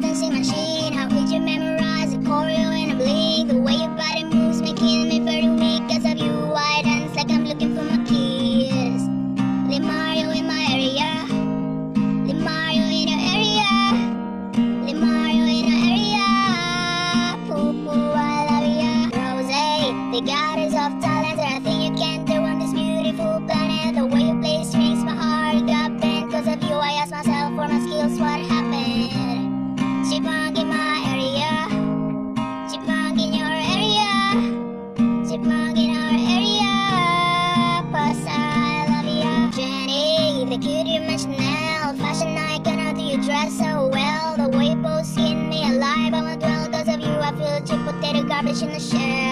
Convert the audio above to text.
dancing machine. How could you memorize the choreo in a blink? The way your body moves making me very weak. Cause of you I dance like I'm looking for my keys. Lil Mario in my area, Lil Mario in your area, Lil Mario in your area. Poo poo, I love ya. Rose, the goddess of talent. There are things you can't do on this beautiful planet. The way you play strings, my heart got bent. Cause of you I ask myself for my skills, what happened? Chipmunk in my area, chipmunk in your area, chipmunk in our area. Pasta, I love ya. Jenny, the cutie dimensional fashion icon. How do you dress so well? The way you pose skin me alive, I won't dwell. Cause of you I feel chip potato garbage in the shell.